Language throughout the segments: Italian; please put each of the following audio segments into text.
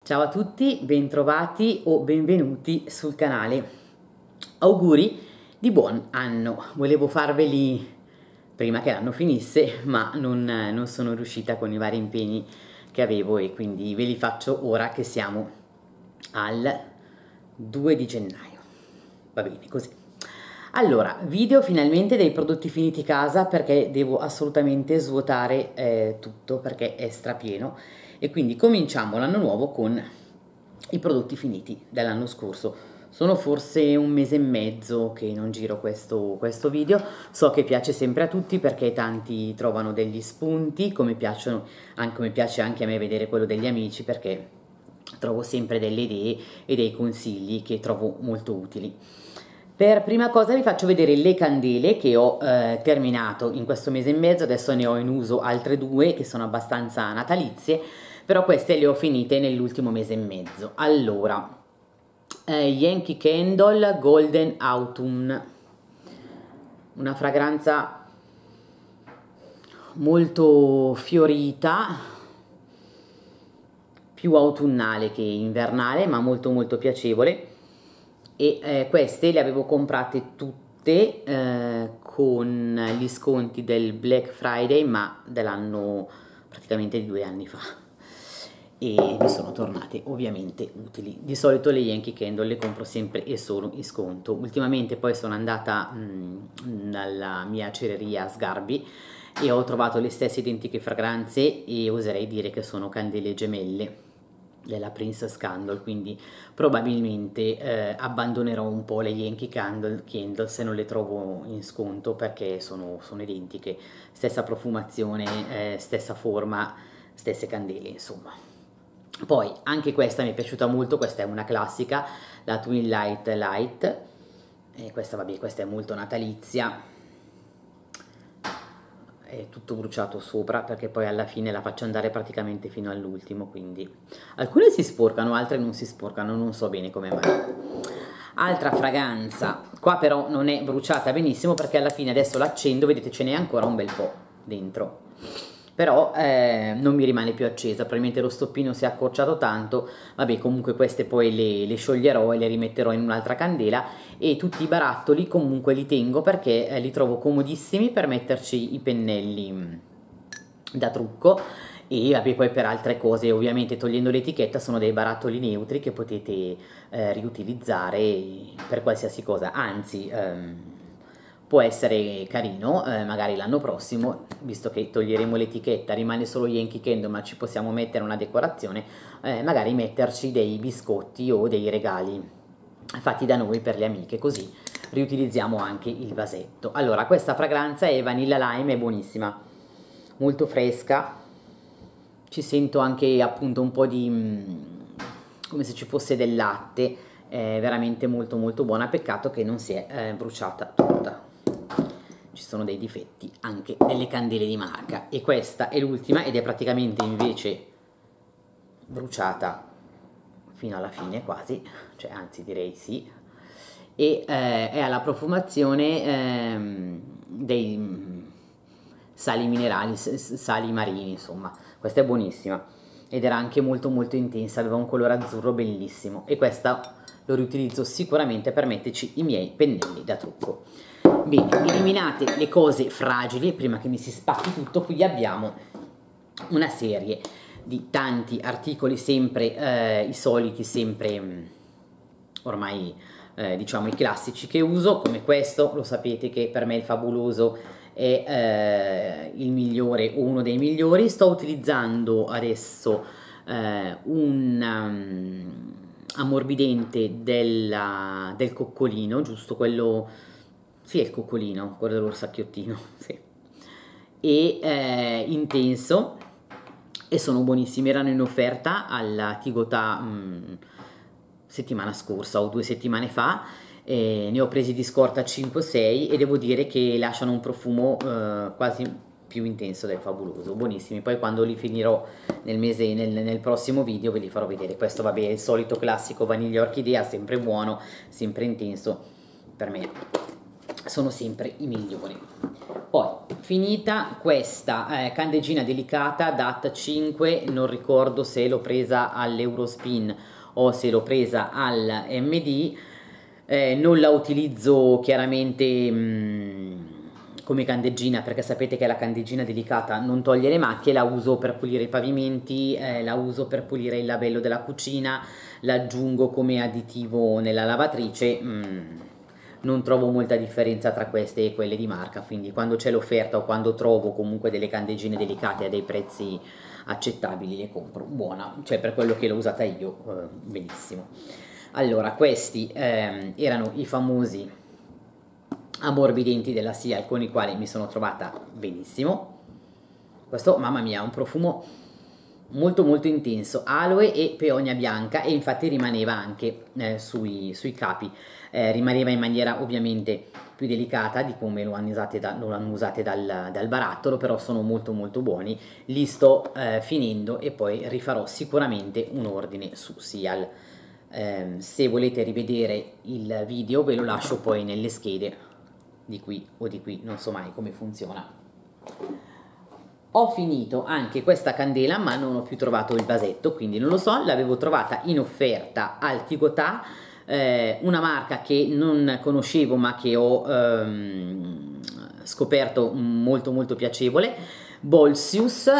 Ciao a tutti, bentrovati o benvenuti sul canale. Auguri di buon anno. Volevo farveli prima che l'anno finisse, ma non sono riuscita con i vari impegni che avevo e quindi ve li faccio ora che siamo al 2 di gennaio. Va bene così. Allora, video finalmente dei prodotti finiti casa perché devo assolutamente svuotare tutto perché è strapieno e quindi cominciamo l'anno nuovo con i prodotti finiti dell'anno scorso. Sono forse un mese e mezzo che non giro questo video, so che piace sempre a tutti perché tanti trovano degli spunti, come piace anche a me vedere quello degli amici perché trovo sempre delle idee e dei consigli che trovo molto utili. Per prima cosa vi faccio vedere le candele che ho terminato in questo mese e mezzo, adesso ne ho in uso altre due che sono abbastanza natalizie, però queste le ho finite nell'ultimo mese e mezzo. Allora, Yankee Candle Golden Autumn, una fragranza molto fiorita, più autunnale che invernale, ma molto molto piacevole. E queste le avevo comprate tutte con gli sconti del Black Friday, ma dell'anno praticamente di 2 anni fa, e mi sono tornate ovviamente utili. Di solito le Yankee Candle le compro sempre e solo in sconto. Ultimamente poi sono andata dalla mia cereria Sgarbi e ho trovato le stesse identiche fragranze e oserei dire che sono candele gemelle della Princess Candle, quindi probabilmente abbandonerò un po' le Yankee Candle se non le trovo in sconto perché sono identiche, stessa profumazione, stessa forma, stesse candele insomma. Poi anche questa mi è piaciuta molto, questa è una classica, la Twilight Light, e questa vabbè, questa è molto natalizia, è tutto bruciato sopra perché poi alla fine la faccio andare praticamente fino all'ultimo, quindi alcune si sporcano, altre non si sporcano, non so bene come mai. Altra fragranza, qua però non è bruciata benissimo perché alla fine adesso l'accendo, vedete ce n'è ancora un bel po' dentro, però non mi rimane più accesa, probabilmente lo stoppino si è accorciato tanto. Vabbè, comunque queste poi le scioglierò e le rimetterò in un'altra candela, e tutti i barattoli comunque li tengo perché li trovo comodissimi per metterci i pennelli da trucco, e vabbè, poi per altre cose ovviamente togliendo l'etichetta sono dei barattoli neutri che potete riutilizzare per qualsiasi cosa, anzi può essere carino magari l'anno prossimo, visto che toglieremo l'etichetta, rimane solo Yankee Candle ma ci possiamo mettere una decorazione, magari metterci dei biscotti o dei regali fatti da noi per le amiche, così riutilizziamo anche il vasetto. Allora, questa fragranza è Vanilla Lime, è buonissima, molto fresca, ci sento anche appunto un po' di come se ci fosse del latte, è veramente molto molto buona, peccato che non si è bruciata tutta. Ci sono dei difetti anche nelle candele di marca, e questa è l'ultima ed è praticamente invece bruciata fino alla fine quasi, cioè anzi direi sì, e è alla profumazione dei sali minerali, sali marini insomma. Questa è buonissima ed era anche molto molto intensa, aveva un colore azzurro bellissimo, e questa lo riutilizzo sicuramente per metterci i miei pennelli da trucco. Bene, eliminate le cose fragili prima che mi si spacchi tutto. Qui abbiamo una serie di tanti articoli, sempre i soliti, sempre ormai diciamo i classici che uso, come questo. Lo sapete che per me il Fabuloso è il migliore o uno dei migliori. Sto utilizzando adesso un ammorbidente del coccolino, giusto quello. Sì, è il coccolino, quello dell'orsacchiottino, sì. E intenso, e sono buonissimi, erano in offerta alla Tigotà settimana scorsa o 2 settimane fa, ne ho presi di scorta 5-6 e devo dire che lasciano un profumo quasi più intenso del Fabuloso, buonissimi. Poi quando li finirò nel prossimo video ve li farò vedere. Questo vabbè è il solito classico vaniglia orchidea, sempre buono, sempre intenso, per me sono sempre i migliori. Poi finita questa candeggina delicata DAT 5, non ricordo se l'ho presa all'Eurospin o se l'ho presa al MD, non la utilizzo chiaramente come candeggina, perché sapete che la candeggina delicata non toglie le macchie, la uso per pulire i pavimenti, la uso per pulire il lavello della cucina, la aggiungo come additivo nella lavatrice, non trovo molta differenza tra queste e quelle di marca, quindi quando c'è l'offerta o quando trovo comunque delle candeggine delicate a dei prezzi accettabili le compro. Buona, cioè per quello che l'ho usata io, benissimo. Allora, questi erano i famosi ammorbidenti della Sial con i quali mi sono trovata benissimo. Questo, mamma mia, ha un profumo molto molto intenso, aloe e peonia bianca, e infatti rimaneva anche sui capi, rimaneva in maniera ovviamente più delicata di come lo hanno usate, dal barattolo, però sono molto molto buoni. Li sto finendo e poi rifarò sicuramente un ordine su Sial. Se volete rivedere il video ve lo lascio poi nelle schede di qui o di qui, non so mai come funziona. Ho finito anche questa candela, ma non ho più trovato il vasetto, quindi non lo so, l'avevo trovata in offerta al Tigotà, una marca che non conoscevo ma che ho scoperto molto molto piacevole. Bolsius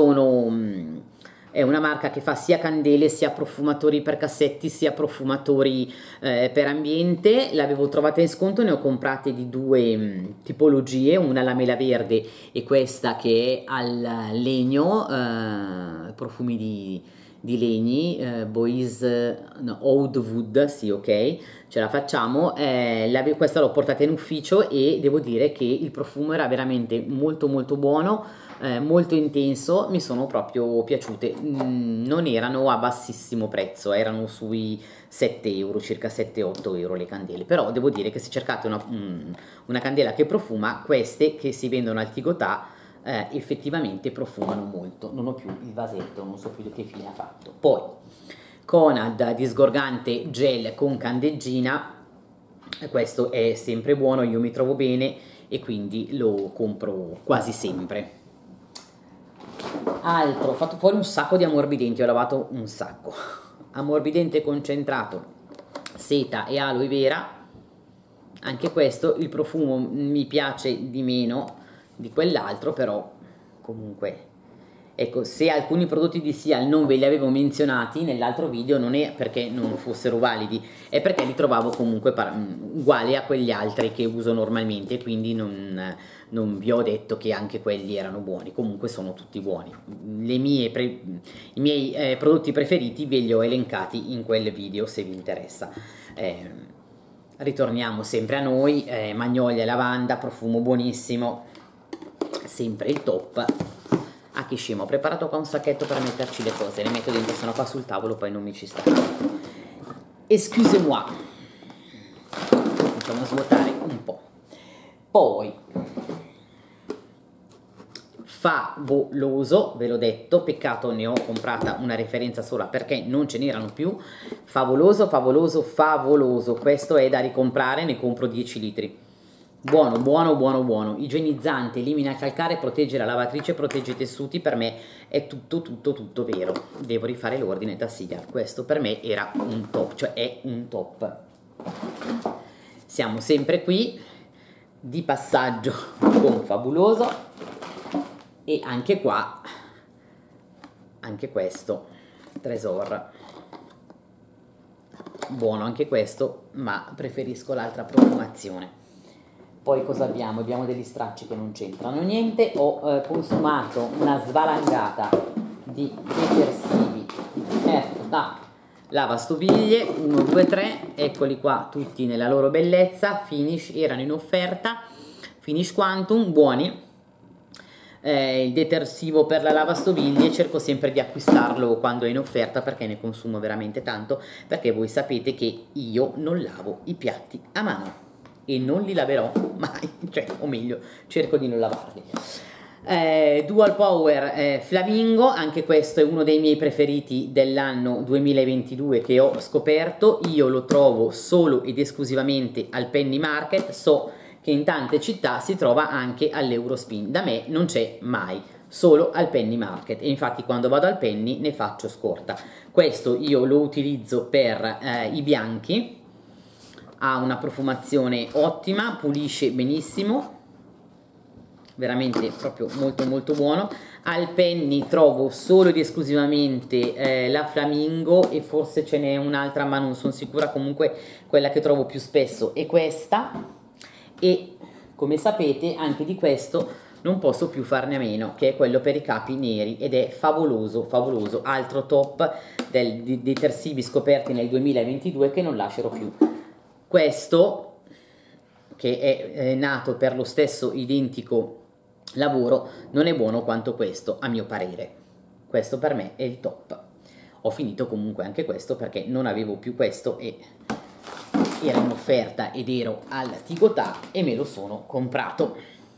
è una marca che fa sia candele, sia profumatori per cassetti, sia profumatori per ambiente. L'avevo trovata in sconto, ne ho comprate di due tipologie, una la mela verde e questa che è al legno, profumi di legni, Oud Wood, sì, ok, ce la facciamo. Questa l'ho portata in ufficio e devo dire che il profumo era veramente molto molto buono, molto intenso, mi sono proprio piaciute. Non erano a bassissimo prezzo, erano sui 7 euro, circa 7-8 euro le candele, però devo dire che se cercate una candela che profuma, queste che si vendono al Tigotà effettivamente profumano molto. Non ho più il vasetto, non so più che fine ha fatto. Poi Conad disgorgante gel con candeggina, questo è sempre buono, io mi trovo bene e quindi lo compro quasi sempre. Altro, ho fatto fuori un sacco di ammorbidenti, ho lavato un sacco. Ammorbidente concentrato, seta e aloe vera, anche questo il profumo mi piace di meno di quell'altro, però comunque ecco, se alcuni prodotti di Sial non ve li avevo menzionati nell'altro video non è perché non fossero validi, è perché li trovavo comunque uguali a quegli altri che uso normalmente, quindi non vi ho detto che anche quelli erano buoni. Comunque sono tutti buoni. I miei prodotti preferiti ve li ho elencati in quel video se vi interessa. Ritorniamo sempre a noi, magnolia e lavanda, profumo buonissimo, sempre il top. Ah, che scemo, ho preparato qua un sacchetto per metterci le cose, le metto dentro, sennò qua sul tavolo poi non mi ci sta. Excusez-moi, cominciamo a svuotare un po'. Poi favoloso, ve l'ho detto, peccato ne ho comprata una referenza sola perché non ce n'erano più. Favoloso, favoloso, favoloso, questo è da ricomprare, ne compro 10 litri. Buono, buono, buono, buono. Igienizzante, elimina il calcare, protegge la lavatrice, protegge i tessuti. Per me è tutto vero. Devo rifare l'ordine da Sial. Questo per me era un top, cioè è un top. Siamo sempre qui di passaggio con Fabuloso e anche qua, anche questo, Tresor. Buono anche questo, ma preferisco l'altra profumazione. Poi cosa abbiamo? Abbiamo degli stracci che non c'entrano niente. Ho consumato una svalangata di detersivi da lavastoviglie, 1, 2, 3, eccoli qua tutti nella loro bellezza, Finish, erano in offerta, Finish Quantum, buoni. Il detersivo per la lavastoviglie cerco sempre di acquistarlo quando è in offerta perché ne consumo veramente tanto, perché voi sapete che io non lavo i piatti a mano e non li laverò mai, cioè, o meglio, cerco di non lavarli. Dual Power Flamingo, anche questo è uno dei miei preferiti dell'anno 2022 che ho scoperto. Io lo trovo solo ed esclusivamente al Penny Market, so che in tante città si trova anche all'Eurospin. Da me non c'è mai, solo al Penny Market, e infatti quando vado al Penny ne faccio scorta. Questo io lo utilizzo per i bianchi, ha una profumazione ottima, pulisce benissimo, veramente proprio molto molto buono. Al Penny trovo solo ed esclusivamente la Flamingo, e forse ce n'è un'altra ma non sono sicura, comunque quella che trovo più spesso è questa, e come sapete anche di questo non posso più farne a meno, che è quello per i capi neri, ed è favoloso, favoloso, altro top dei detersivi scoperti nel 2022 che non lascerò più. Questo, che è nato per lo stesso identico lavoro, non è buono quanto questo, a mio parere. Questo per me è il top. Ho finito comunque anche questo perché non avevo più questo e era in offerta ed ero al Tigotà e me lo sono comprato.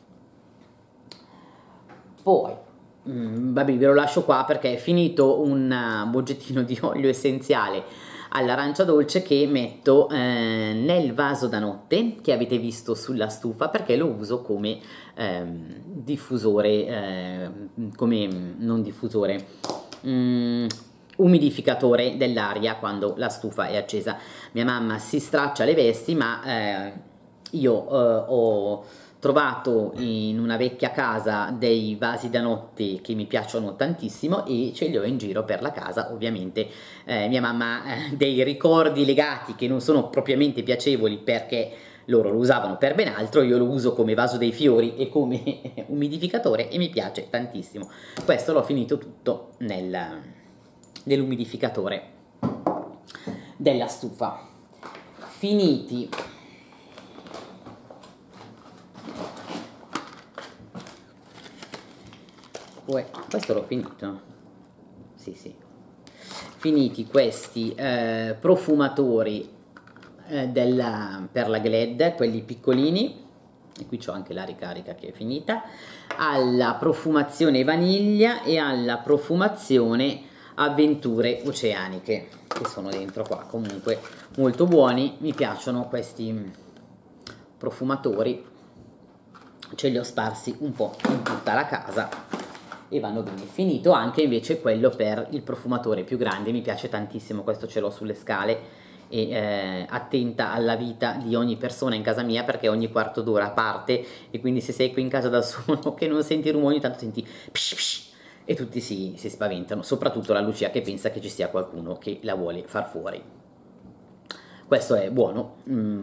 Poi vabbè, ve lo lascio qua perché è finito un boggettino di olio essenziale all'arancia dolce che metto nel vaso da notte che avete visto sulla stufa, perché lo uso come diffusore, come non diffusore, umidificatore dell'aria quando la stufa è accesa. Mia mamma si straccia le vesti, ma io ho trovato in una vecchia casa dei vasi da notte che mi piacciono tantissimo e ce li ho in giro per la casa. Ovviamente mia mamma ha dei ricordi legati che non sono propriamente piacevoli perché loro lo usavano per ben altro, io lo uso come vaso dei fiori e come umidificatore e mi piace tantissimo. Questo l'ho finito tutto nell'umidificatore della stufa. Finiti questo l'ho finito, sì, finiti questi profumatori per la Glad, quelli piccolini, e qui c'ho anche la ricarica che è finita, alla profumazione vaniglia e alla profumazione avventure oceaniche, che sono dentro qua. Comunque molto buoni, mi piacciono questi profumatori, ce li ho sparsi un po' in tutta la casa e vanno bene. Finito anche invece quello per il profumatore più grande, mi piace tantissimo, questo ce l'ho sulle scale e attenta alla vita di ogni persona in casa mia, perché ogni quarto d'ora parte, e quindi se sei qui in casa da solo che non senti rumore, ogni tanto senti psh psh, e tutti si spaventano, soprattutto la Lucia che pensa che ci sia qualcuno che la vuole far fuori. Questo è buono,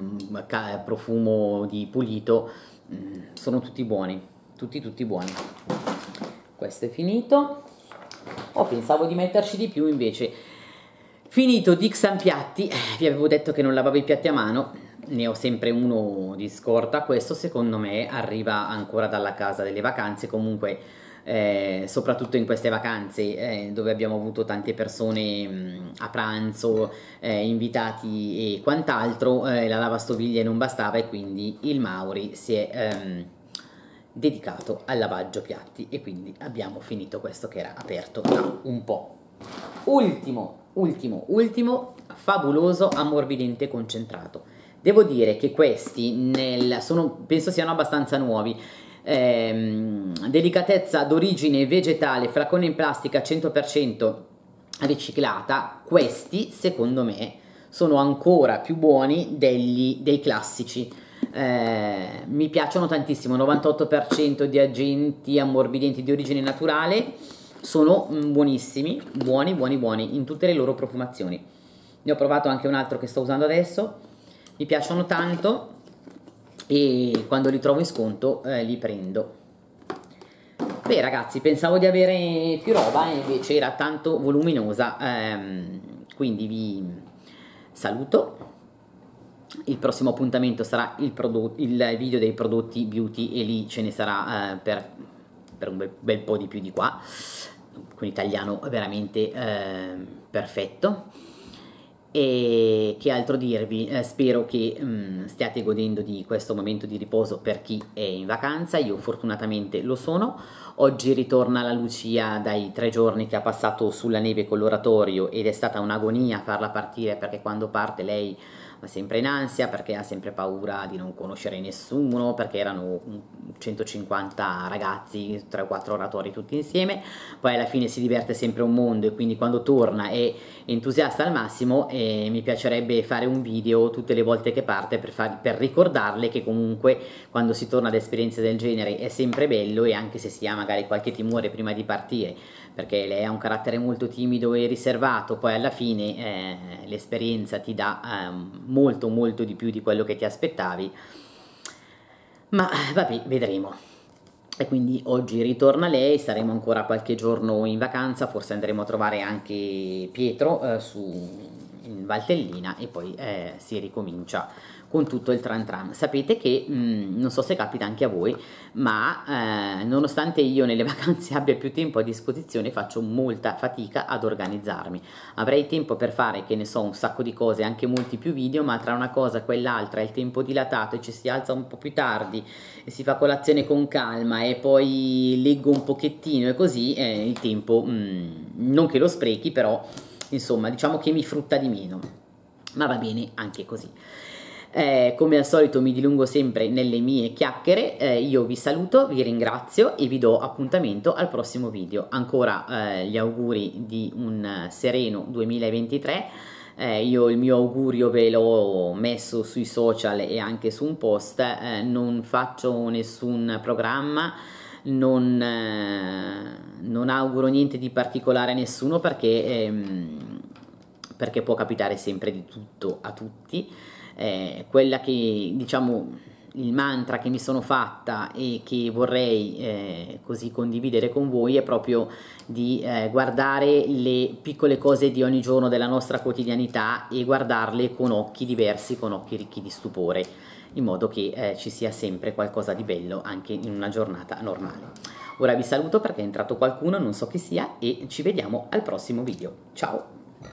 profumo di pulito, sono tutti buoni, tutti buoni. Questo è finito. Pensavo di metterci di più, invece finito Dixan piatti. Vi avevo detto che non lavavo i piatti a mano, ne ho sempre uno di scorta. Questo secondo me arriva ancora dalla casa delle vacanze, comunque soprattutto in queste vacanze dove abbiamo avuto tante persone a pranzo, invitati e quant'altro, la lavastoviglie non bastava e quindi il Mauri si è dedicato al lavaggio piatti, e quindi abbiamo finito questo che era aperto da un po'. Ultimo, favoloso ammorbidente concentrato. Devo dire che questi penso siano abbastanza nuovi. Delicatezza d'origine vegetale, flacone in plastica 100% riciclata. Questi secondo me sono ancora più buoni dei classici. Mi piacciono tantissimo, 98% di agenti ammorbidenti di origine naturale, sono buonissimi, buoni in tutte le loro profumazioni. Ne ho provato anche un altro che sto usando adesso, mi piacciono tanto e quando li trovo in sconto li prendo. Beh ragazzi, pensavo di avere più roba e invece era tanto voluminosa, quindi vi saluto. Il prossimo appuntamento sarà il video dei prodotti beauty, e lì ce ne sarà per un bel po' di più di qua, con italiano veramente perfetto. E che altro dirvi? Spero che stiate godendo di questo momento di riposo per chi è in vacanza. Io fortunatamente lo sono. Oggi ritorna la Lucia dai 3 giorni che ha passato sulla neve con l'oratorio, ed è stata un'agonia farla partire perché quando parte lei va sempre in ansia perché ha sempre paura di non conoscere nessuno, perché erano 150 ragazzi, 3 o 4 oratori tutti insieme, poi alla fine si diverte sempre un mondo e quindi quando torna è entusiasta al massimo, e mi piacerebbe fare un video tutte le volte che parte per ricordarle che comunque quando si torna ad esperienze del genere è sempre bello, e anche se si ha magari qualche timore prima di partire, perché lei ha un carattere molto timido e riservato, poi alla fine l'esperienza ti dà molto molto di più di quello che ti aspettavi, ma vabbè, vedremo. E quindi oggi ritorna lei, staremo ancora qualche giorno in vacanza, forse andremo a trovare anche Pietro in Valtellina, e poi si ricomincia con tutto il tran tran. Sapete che, non so se capita anche a voi, ma nonostante io nelle vacanze abbia più tempo a disposizione, faccio molta fatica ad organizzarmi. Avrei tempo per fare, che ne so, un sacco di cose, anche molti più video, ma tra una cosa e quell'altra il tempo dilatato, e ci si alza un po' più tardi e si fa colazione con calma e poi leggo un pochettino e così, il tempo non che lo sprechi, però insomma diciamo che mi frutta di meno, ma va bene anche così. Come al solito mi dilungo sempre nelle mie chiacchiere, io vi saluto, vi ringrazio e vi do appuntamento al prossimo video. Ancora gli auguri di un sereno 2023. Io il mio augurio ve l'ho messo sui social e anche su un post, non faccio nessun programma, non auguro niente di particolare a nessuno, perché può capitare sempre di tutto a tutti. Quella che, diciamo, il mantra che mi sono fatta e che vorrei così condividere con voi è proprio di guardare le piccole cose di ogni giorno della nostra quotidianità e guardarle con occhi diversi, con occhi ricchi di stupore, in modo che ci sia sempre qualcosa di bello anche in una giornata normale. Ora vi saluto perché è entrato qualcuno, non so chi sia, e ci vediamo al prossimo video. Ciao!